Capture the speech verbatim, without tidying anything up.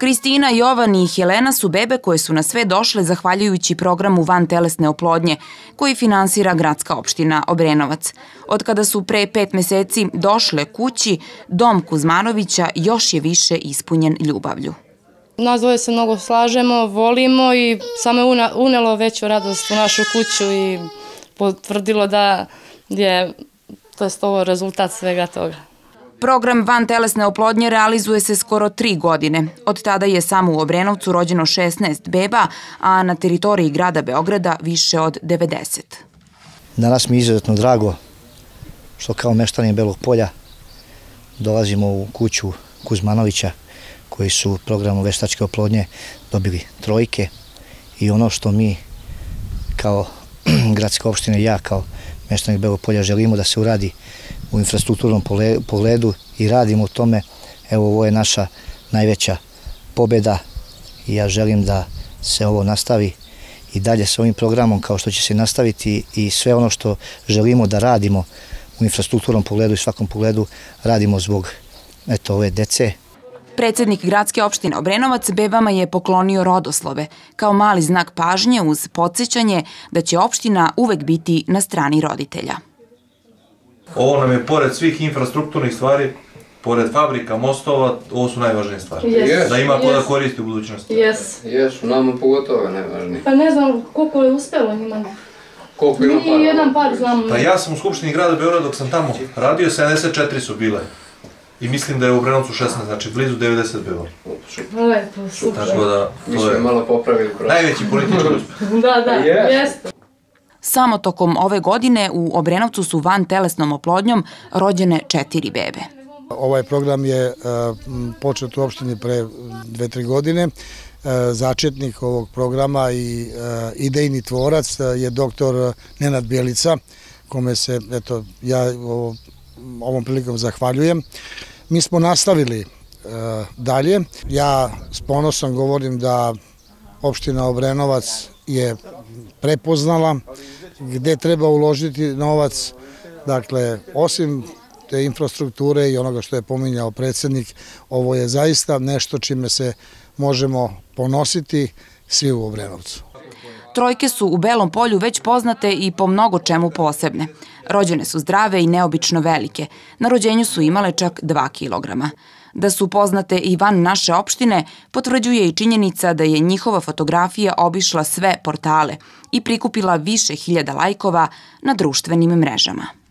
Kristina, Jovan i Helena su bebe koje su na sve došle zahvaljujući programu vantelesne oplodnje koji finansira gradska opština Obrenovac. Od kada su pre pet meseci došle kući, dom Kuzmanovića još je više ispunjen ljubavlju. Nas dvoje se mnogo slažemo, volimo i samo je unelo veću radost u našu kuću i potvrdilo da je to je ovo rezultat svega toga. Program vantelesne oplodnje realizuje se skoro tri godine. Od tada je samo u Obrenovcu rođeno šesnaest beba, a na teritoriji grada Beograda više od devedeset. Danas mi je izuzetno drago što kao meštani Belog Polja dolazimo u kuću Kuzmanovića koji su programom veštačke oplodnje dobili trojke i ono što mi kao gradska opština i ja kao meštanik Belog Polja želimo da se uradi u infrastrukturnom pogledu i radimo u tome. Evo, ovo je naša najveća pobjeda i ja želim da se ovo nastavi i dalje sa ovim programom kao što će se nastaviti i sve ono što želimo da radimo u infrastrukturnom pogledu i svakom pogledu radimo zbog eto, ove dece. Predsednik gradske opštine Obrenovac bebama je poklonio rodoslove kao mali znak pažnje uz podsjećanje da će opština uvek biti na strani roditelja. Ovo nam je, pored svih infrastrukturnih stvari, pored fabrika, mostova, ovo su najvažnije stvari. Yes. Da ima ko da koristi u budućnosti. Jes. Jes, nama pogotovo najvažnije. Pa ne znam koliko je uspelo njima. Koliko ima para? Ni jedan par znamo. Pa ja sam u Skupštini grada Beograda dok sam tamo radio, sedamdeset četiri su bile. I mislim da je u Obrenovcu šesnaest, znači blizu devedeset beba. Lepo, super. Tako da, to je malo popravili najveći politički uspeh. Da, da, jeste. Samo tokom ove godine u Obrenovcu su vantelesnom oplodnjom rođene četiri bebe. Ovaj program je počet u opštini pre dve, tri godine. Začetnik ovog programa i idejni tvorac je doktor Nenad Bjelica, kome se eto, ja ovom prilikom zahvaljujem. Mi smo nastavili dalje. Ja s ponosom govorim da opština Obrenovac je prepoznala gde treba uložiti novac. Dakle, osim te infrastrukture i onoga što je pominjao predsednik, ovo je zaista nešto čime se možemo ponositi svi u Obrenovcu. Trojke su u Belom Polju već poznate i po mnogo čemu posebne. Rođene su zdrave i neobično velike. Na rođenju su imale čak dva kilograma. Da su poznate i van naše opštine, potvrđuje i činjenica da je njihova fotografija obišla sve portale i prikupila više hiljada lajkova na društvenim mrežama.